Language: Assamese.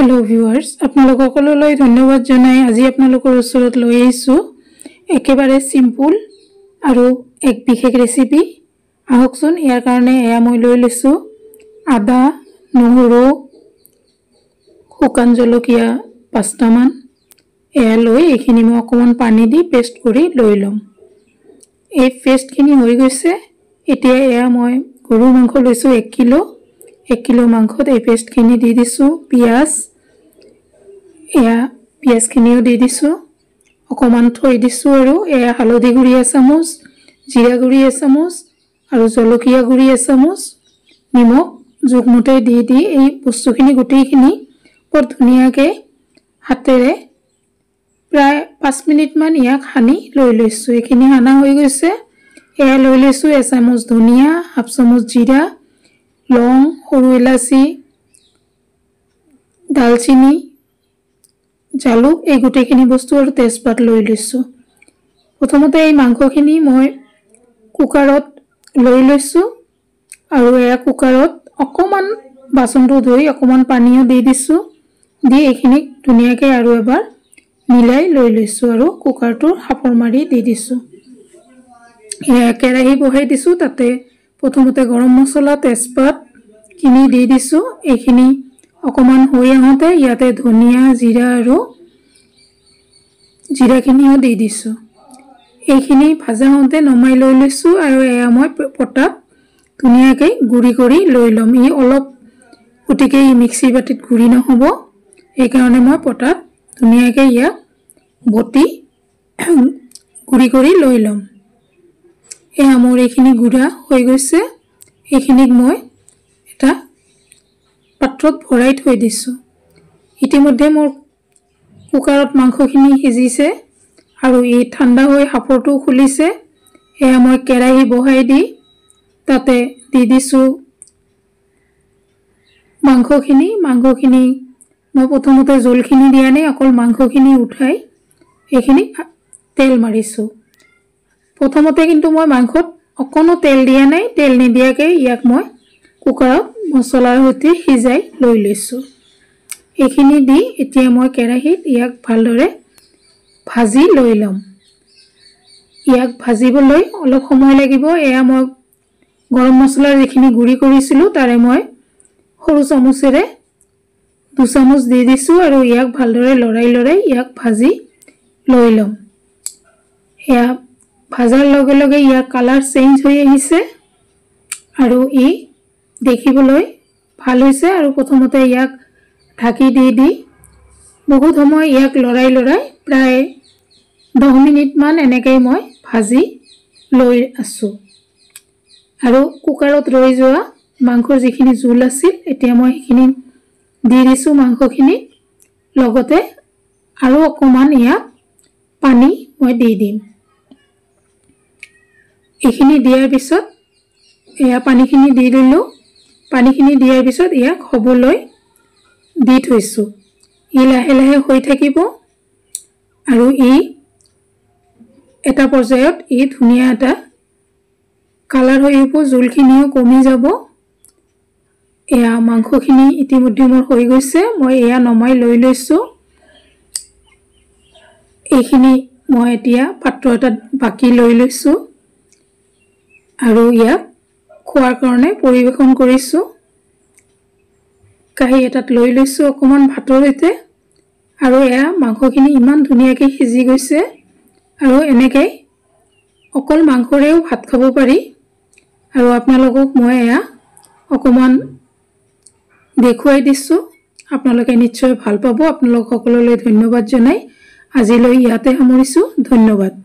हेलो व्यूअर्स आपनालोकসকললৈ ধন্যবাদ জনাই আজি আপোনালোকৰ ওচৰত লৈ আহিছো একেবাৰে সিম্পল আৰু এক বিশেষ ৰেচিপি আহকচোন ইয়াৰ কাৰণে এয়া মই লৈ লৈছো আদা নহৰু শুকান জলকীয়া 5টা মান এয়া লৈ এখিনি মই অকমান পানী দি পেষ্ট কৰি লৈ লম এই পেষ্টখিনি হৈ গৈছে এতিয়া এয়া মই গৰু মাংস লৈছো 1 কিলো মাংসত এই পেষ্টখিনি দি দিছো পিয়াজ এয়া পিয়াজখিনিও দি দিছো অকমান থৈ দিছো আৰু এয়া হালধি গুৰি এচামুচ জিৰা গুৰি এচামুচ আৰু জলকীয়া গুৰি এচামুচ নিমখ জোখমতে দি এই বস্তুখিনি গুটেইখিনি বৰ ধুনিয়াকৈ হাতেৰে প্ৰায় 5 মিনিট মান ইয়াক হানি লৈ লৈছো এখিনি হানা হৈ গৈছে এয়া লৈ লৈছো এচামুচ ধনিয়া হাফ চামুচ জিৰা লং সৰু ইলাচি দালচিনি জালুক এই গুটেইখিনি বস্তু আৰু তেজপাত লৈ লৈছো প্ৰথমতে এই মাংসখিনি মই কুকাৰত লৈ লৈছো আৰু এয়া কুকাৰত অকমান বাচনটো ধুই অকমান পানীও দি দিছো দি এখিনি ধুনিয়াকৈ আৰু এবাৰ মিলাই লৈ লৈছো আৰু কুকাৰটো হাপৰ মাৰি দি দিছো এয়া কেৰাহী বহাই দিছো তাতে প্ৰথমতে গৰম মছলা তেজপাত কিনি দি দিছো এখিনি অকমান হৈ আহতে ইয়াতে ধনিয়া জিৰা আৰু জিৰাখিনিও দি দিছো এইখিনি ভাজা হওঁতে নমাই লৈ লৈছো আৰু এয়া মই পটাত ধুনিয়াকৈ গুৰি কৰি লৈ লম ই অলপ উটিকে মিক্সি বাটিত গুৰি নহব এই কাৰণে মই পটাত ধুনিয়াকৈ ইয়াক বটি গুৰি কৰি লৈ লম এয়া মোৰ এইখিনি গুড়া হৈ গৈছে এইখিনিক মই এটা পাত্ৰত ভৰাই থৈ দিছো ইতিমধ্যে মোৰ কুকাৰত মাংসখিনি সিজিছে আৰু এই ঠাণ্ডা হৈ হাপৰটো খুলিছে এয়া মই কেৰাহী বহাই দি তাতে দি দিছো মাংসখিনি মই প্ৰথমতে জলখিনি দিয়া নাই অকল মাংসখিনি উঠাই এইখিনি তেল মাৰিছো প্ৰথমতে কিন্তু মই মাংসত অকনো তেল দিয়া নাই তেল নিদিয়াকৈ ইয়াক মই কুকাৰত মছলাৰ সৈতে সিজাই লৈ লৈছো এইখিনি দি এতিয়া মই কেৰাহীত ইয়াক ভালদৰে ভাজি লৈ লম ইয়াক ভাজিবলৈ অলপ সময় লাগিব এয়া মই গৰম মছলা যিখিনি গুৰি কৰিছিলো তাৰে মই সৰু চামুচেৰে 2 চামুচ দি দিছো আৰু ইয়াক ভালদৰে লৰাই ইয়াক ভাজি লৈ লম এয়া ভাজাৰ লগে লগে ইয়াৰ কালাৰ চেঞ্জ হৈ আহিছে আৰু ই দেখিবলৈ ভাল হৈছে আৰু প্ৰথমতে ইয়াক ঢাকি দি বহুত সময় ইয়াক লৰাই প্ৰায় 10 মিনিট মান এনেকৈ মই ভাজি লৈ আছো আৰু কুকাৰত ৰৈ যোৱা মাংসৰ যিখিনি জুল আছিল এতিয়া মই সেইখিনি দি দিছো মাংসখিনি লগতে আৰু অকমান ইয়াক পানী মই দি দিম এইখিনি দিয়াৰ পিছত এয়া পানীখিনি দি দিলো পানীখিনি দিয়াৰ পিছত ইয়াক হবলৈ দি থৈছো ই লাহে লাহে হৈ থাকিব আৰু ই এটা পৰ্যায়ত ই ধুনিয়া এটা কালাৰ হৈ আহিব জুলখিনিও কমি যাব এয়া মাংসখিনি ইতিমধ্যে মোৰ হৈ গৈছে মই এয়া নমাই লৈ লৈছো এইখিনি মই এতিয়া পাত্ৰ এটাত বাকি লৈ লৈছো আৰু ইয়াক খোৱাৰ কাৰণে পৰিবেশন কৰিছো কাহি এটাত লৈ লৈছো অকমান ভাতৰ সৈতে আৰু এয়া মাংসখিনি ইমান ধুনিয়াকৈ সিজি গৈছে আৰু এনেকৈ অকল মাংসৰেও ভাত খাব পাৰি আৰু আপোনালোকক মই এয়া অকমান দেখুৱাই দিছো আপোনালোকে নিশ্চয় ভাল পাব আপোনালোক সকলোলৈ ধন্যবাদ জনাই আজিলৈ ইয়াতে সামৰিছো ধন্যবাদ